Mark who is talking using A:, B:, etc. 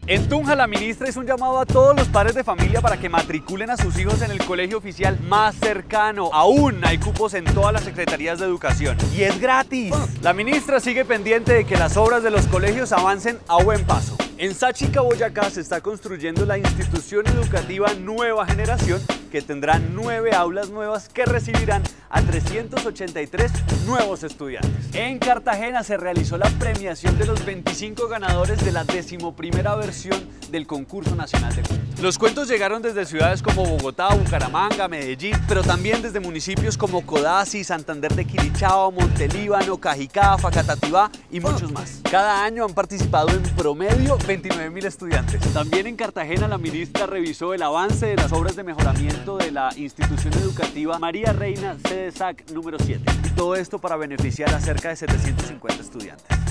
A: En Tunja, la ministra hizo un llamado a todos los padres de familia para que matriculen a sus hijos en el colegio oficial más cercano. Aún hay cupos en todas las secretarías de educación y es gratis. La ministra sigue pendiente de que las obras de los colegios avancen a buen paso. En Sáchica, Boyacá, se está construyendo la institución educativa Nueva Generación, que tendrá 9 aulas nuevas que recibirán a 383 nuevos estudiantes. En Cartagena se realizó la premiación de los 25 ganadores de la 11ª versión del concurso nacional de cuentos. Los cuentos llegaron desde ciudades como Bogotá, Bucaramanga, Medellín, pero también desde municipios como Codazzi, Santander de Quilichao, Montelíbano, Cajicá, Facatativá y muchos más. Cada año han participado en promedio 29.000 estudiantes. También en Cartagena la ministra revisó el avance de las obras de mejoramiento de la institución educativa María Reina CDSAC número 7. Y todo esto para beneficiar a cerca de 750 estudiantes.